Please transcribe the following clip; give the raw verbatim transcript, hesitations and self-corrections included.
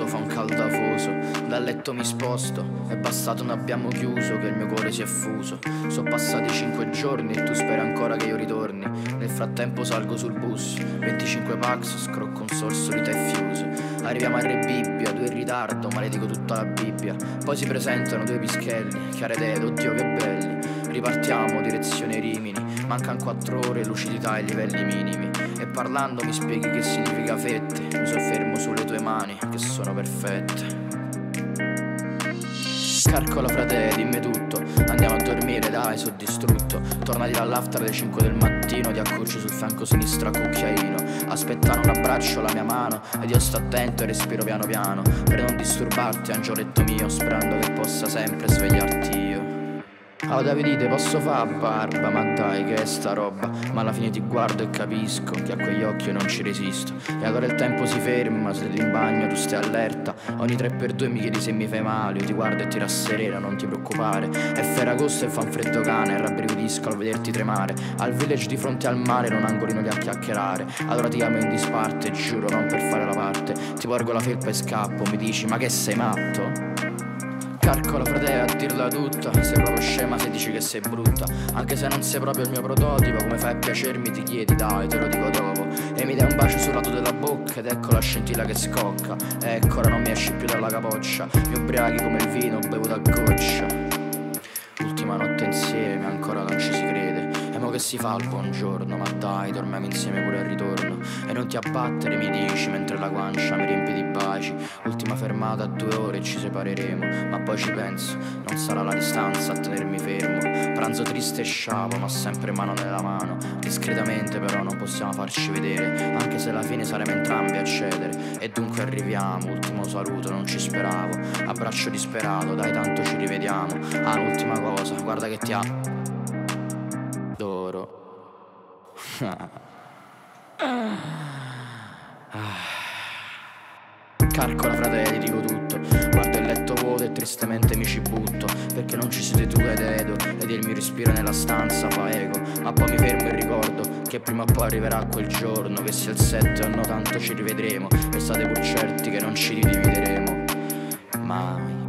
agosto fa un caldo afoso. Dal letto mi sposto, è bastato, non abbiamo chiuso, che il mio cuore si è fuso. Sono passati cinque giorni e tu speri ancora che io ritorni. Nel frattempo salgo sul bus, venticinque Pax, scrocco un sorso di tè fiuso. Arriviamo a Re Bibbia, due in ritardo, maledico tutta la Bibbia. Poi si presentano due pischelli, chiare dedo, oddio che belli. Ripartiamo, direzione Rimini, mancano quattro ore, lucidità ai livelli minimi. E parlando mi spieghi che significa fette, mi soffermo sulle tue mani che sono perfette. Calcola frate, dimmi tutto, andiamo a dormire dai, sono distrutto. Tornati dall'after alle cinque del mattino, ti accorgi sul fianco sinistro a cucchiaino. Aspettano un abbraccio, la mia mano, ed io sto attento e respiro piano piano, per non disturbarti, angioletto mio, sperando che possa sempre svegliarti io. Oh Davidite, posso fa' barba, ma dai che è sta roba. Ma alla fine ti guardo e capisco che a quegli occhi io non ci resisto. E allora il tempo si ferma, sei in bagno, tu stai allerta. Ogni tre per due mi chiedi se mi fai male, io ti guardo e ti rassereno, non ti preoccupare. È Ferragosto e fa un freddo cane, rabbrividisco al vederti tremare. Al village di fronte al mare, in un angolino lì a chiacchierare. Allora ti chiamo in disparte, giuro, non per fare la parte. Ti porgo la felpa e scappo, mi dici ma che sei matto? Calcola frate, a dirla tutta, sei proprio scema se dici che sei brutta. Anche se non sei proprio il mio prototipo, come fai a piacermi ti chiedi, dai te lo dico dopo. E mi dai un bacio sul lato della bocca ed ecco la scintilla che scocca. Ecco ora non mi esci più dalla capoccia, mi ubriachi come il vino bevuto a goccia. Ultima notte insieme, ancora non ci si crede. E mo che si fa al buongiorno, ma dai dormiamo insieme pure al ritorno. E non ti abbattere mi dici, mentre la guancia mi riempie di baci. Ultima fermata a due ore e ci separeremo. Ma poi ci penso, non sarà la distanza a tenermi fermo. Pranzo triste e sciavo, ma sempre mano nella mano. Discretamente però non possiamo farci vedere, anche se alla fine saremo entrambi a cedere. E dunque arriviamo, ultimo saluto, non ci speravo. Abbraccio disperato, dai tanto ci rivediamo. Ah, l'ultima cosa, guarda che ti ha d'oro. Calcola frate, ti dico tutto. Guardo il letto vuoto e tristemente mi ci butto, perché non ci siete tu ed Edo, ed il mio respiro nella stanza fa eco. Ma poi mi fermo e ricordo che prima o poi arriverà quel giorno, che sia il sette o no tanto ci rivedremo. E state pur certi che non ci ridivideremo mai.